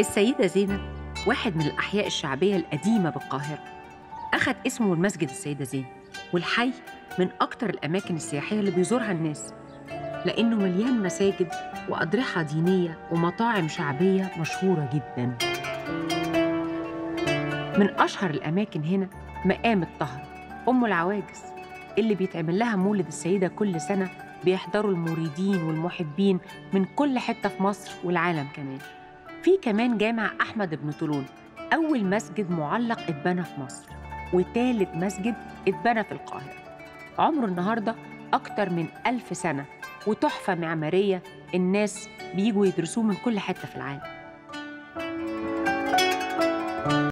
السيدة زينب واحد من الأحياء الشعبية القديمة بالقاهرة، أخد اسمه من مسجد السيدة زينب، والحي من أكتر الأماكن السياحية اللي بيزورها الناس، لأنه مليان مساجد وأضرحة دينية ومطاعم شعبية مشهورة جداً. من أشهر الأماكن هنا مقام الطهر، أم العواجز اللي بيتعمل لها مولد السيدة كل سنة، بيحضروا المريدين والمحبين من كل حتة في مصر والعالم كمان. في كمان جامع أحمد بن طولون، أول مسجد معلق اتبنى في مصر، وتالت مسجد اتبنى في القاهرة، عمره النهاردة أكتر من 1000 سنة، وتحفة معمارية الناس بيجوا يدرسوه من كل حتة في العالم.